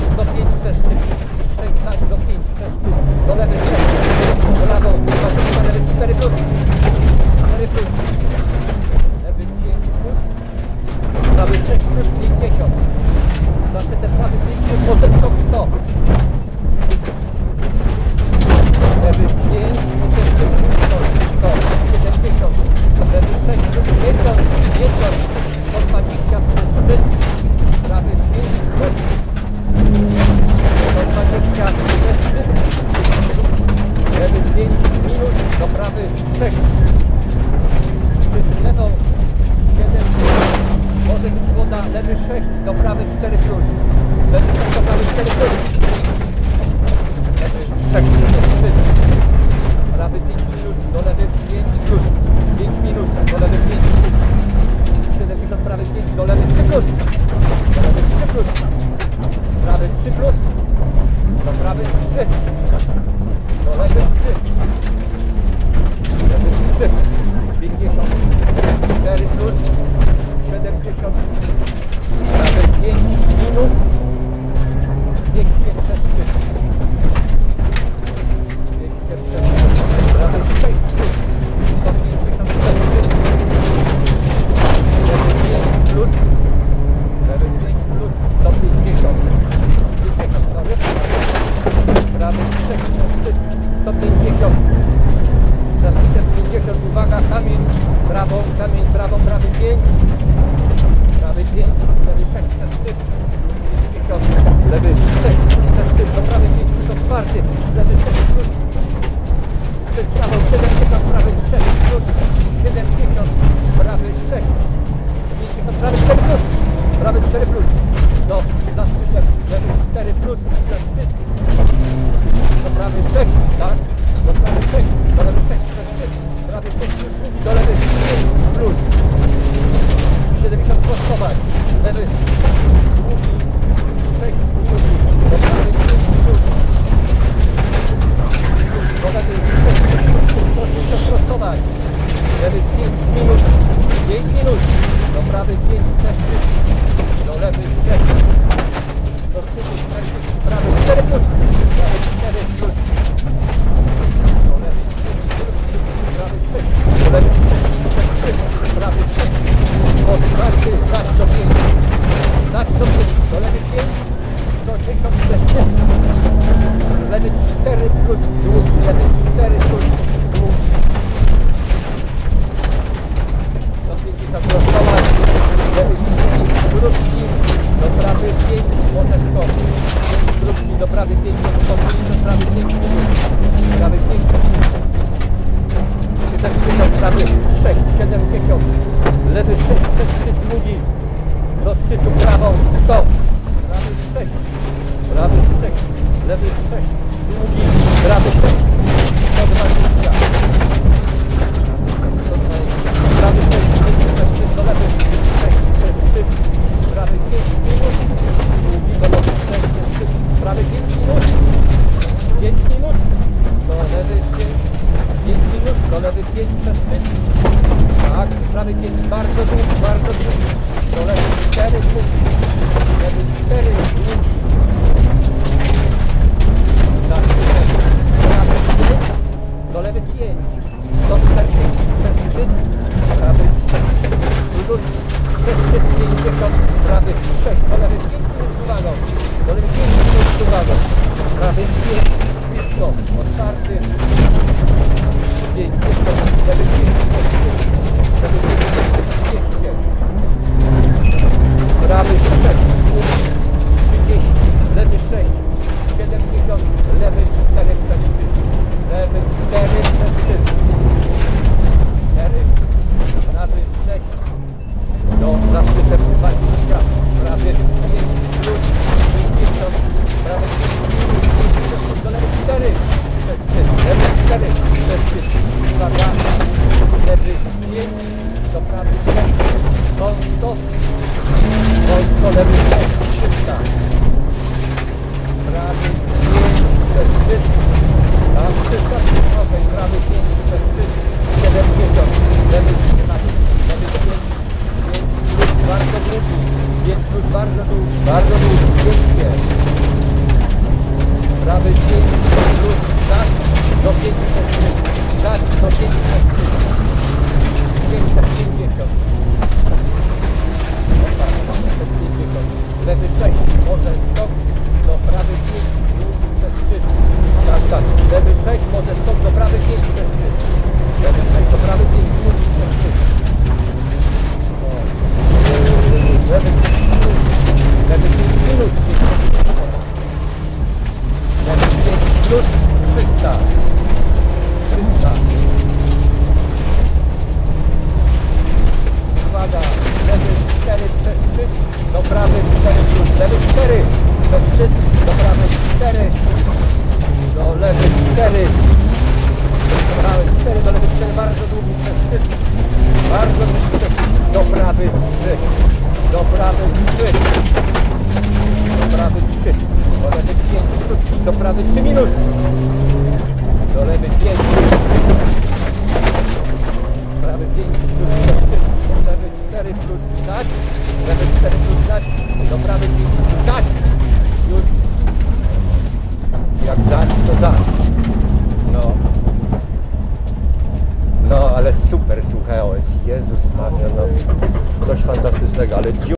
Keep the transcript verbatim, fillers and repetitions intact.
do pięć przez szczyt, sześć do pięć przez szczyt, do lewej sześć, do lewo, do lewy cztery plus, cztery plus, lewy pięć plus, prawy sześć plus pięćdziesiąt, za szczytem prawy pięć plus, może skok sto, lewy pięć, sto, siedemdziesiąt, lewy sześć plus pięćdziesiąt, pięćdziesiąt, sto dwadzieścia przez szczyt, prawy pięć plus, sto dwadzieścia przez szczyt, lewy pięć minus, do prawy sześć, szczyt lewą, siedem, może być woda, lewy sześć, do prawy cztery plus, lewy sześć, do prawy cztery plus, lewy sześć, szczyt, prawy pięć minus, do lewy pięć plus, pięć minus, do lewy pięć plus, siedemdziesiąt, prawy pięć, do lewy trzy plus, do lewy trzy plus, prawy trzy plus, do prawy trzy, do lewy trzy, lewy trzy, pięćdziesiąt, cztery plus, siedemdziesiąt, prawy pięć minus, dwieście przez szczyt, dwieście przez szczyt, prawy sześć plus, sto pięćdziesiąt przez szczyt, lewy pięć plus, lewy pięć plus, sto pięćdziesiąt, pięćdziesiąt, sorry, prawy sześć przez szczyt, sto pięćdziesiąt, za szczytem pięćdziesiąt, uwaga, kamień, prawą, kamień, prawą, prawy pięć, prawy pięć, lewy sześć przez szczyt, pięćdziesiąt, lewy sześć przez szczyt, do prawy pięć plus otwarty, lewy sześć plus, szczyt prawą, siedemdziesiąt, prawy sześć plus, siedemdziesiąt, prawy sześć, pięćdziesiąt, prawy cztery plus, prawy cztery plus, do, za szczytem, lewy cztery plus, przez szczyt, do prawy sześć, tak, do prawy sześć, do lewy sześć przez szczyt, prawy sześć plus, do lewy pięć plus, siedemdziesiąt prostować, lewy długi, sześć długi, do prawy pięć plus, do lewy sześć plus, sto osiemdziesiąt prostować, lewy pięć minus, pięć minus, do prawy pięć przez szczyt, do lewy sześć, do szczytu czterdzieści, prawy cztery plus, prawy cztery plus, do lewy pięć plus, prawy sześć, do lewy sześć przez szczyt, prawy sześć, otwarty, dać do pięć, dać do pięć, do lewy pięć, sto osiemdziesiąt przez szczyt, lewy cztery plus, długi, lewy cztery plus, długi, sto pięćdziesiąt prostować, lewy pięć, krótki, do prawy pięć, może skok, pięć krótki, do prawy pięć, do pięćdziesiąt, prawy pięć minut, prawy pięć minut, siedemdziesiąt, prawy sześć, siedemdziesiąt, lewy sześć, przez szczyt długi, do szczytu prawą sto, prawy sześć, prawy sześć, lewy sześć, długi, prawy sześć, sto dwadzieścia, prawy sześć, przez szczyt, do lewy sześć, przez szczyt, prawy pięć minut, długi, do lewy sześć, przez szczyt, prawy pięć minut, pięć minut, do lewy pięć, pięć minut, do lewy pięć przez szczyt, tak, prawy pięć, bardzo długi, bardzo długi, do lewy cztery długi, lewy cztery długi, tak, prawy pięć, do lewy pięć, sto czterdzieści przez szczyt, prawy sześć minut, przez szczyt pięćdziesiąt, prawy sześć, do lewy pięć minut z uwagą, do lewy pięć minut z uwagą, prawy pięć, ślisko, otwarty, pięćdziesiąt, lewy pięć, lewy dwieście, prawy sześć, trzydzieści, lewy sześć, siedemdziesiąt, lewy cztery przez szczyt, lewy cztery przez szczyt, cztery, prawy sześć, do za szczytem dwadzieścia, prawy pięć plus, pięćdziesiąt, prawy pięć, do lewy cztery przez szczyt, lewy cztery przez szczyt, uwaga, lewy pięć, do prawy sześć, wąsko, wąsko, lewy sześć, trzysta, może stop do prawej pięć przez trzy. Lewy sześć do prawej pięć plus przez trzy. O. Lewy lewy pięć minus pięć. Lewy pięć plus trzysta. trzysta. Uwaga, lewy cztery przez trzy, do prawy cztery plus, lewy cztery przez trzy, do prawy cztery, do lewy cztery, do prawy cztery, do lewy cztery, bardzo długi przez trzy, bardzo długi przez trzy, do prawy trzy, do prawy trzy, do prawy trzy, do lewy pięć krótki, do prawy trzy minus, do lewy pięć, prawy pięć plus cztery, lewy cztery plus tak, lewy cztery plus tak, do prawy pięć plus tak, już jak zaś to zaś, no, no ale super, słuchaj, o jest Jezus Maria, no coś fantastycznego, ale